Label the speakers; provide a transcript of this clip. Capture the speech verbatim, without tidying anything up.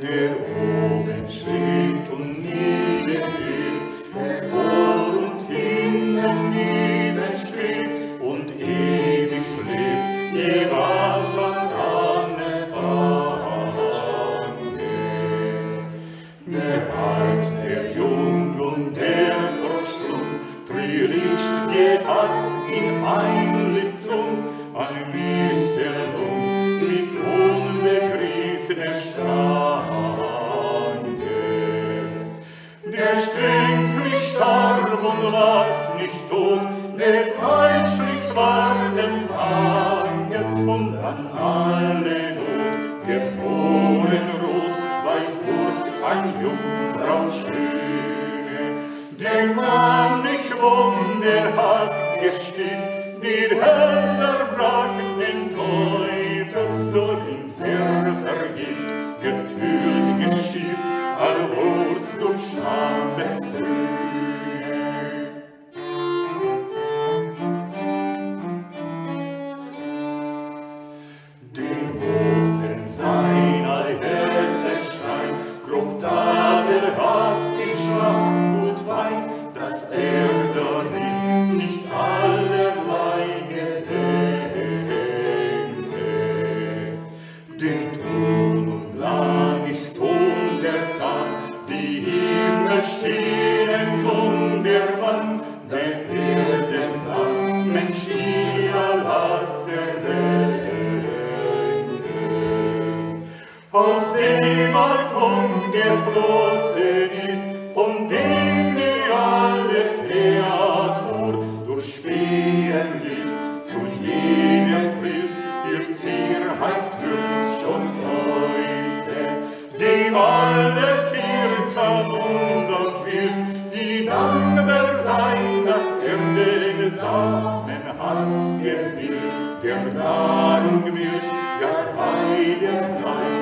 Speaker 1: der oben schwebt und niedergeht, der vor und hinten niederstrebt und ewig lebt, je was von Anne fange. Der Alt, der Jung und der Versprung, Trilicht gefasst in Einlitzung, ein Mysterum mit Unbegriff der Stange. Der strengt nicht starb und was nicht tot, der peitschlich war empfangen und an alle Not der Bohnenrot weiß durch ein Jungfrau schöne. Der Mann nicht Wunder hat gestiftet, die Hölle brach den Teufel, durch ihn sehr vergift, getült, geschift, alle Wurz durch Schambestrühe. Den Ofen seiner Herzenschrein, grob tadelhaftig schwach und fein, dass er darin sich allerlei gedenke. Den Ton und lang ist untertan, die Himmel schienen sondermann, der Erdenland Mensch ihrer Lasse renke. Aus dem all Kunst geflossen ist, von dem die alle Kreatur durchspähen lässt, zu jeder Frist ihr Zierheit wird schon äußert, dem alle Tierzahn und auch wird, die dankbar sein, dass er den Samen hat gebildet, der Nahrung wird, gar heilig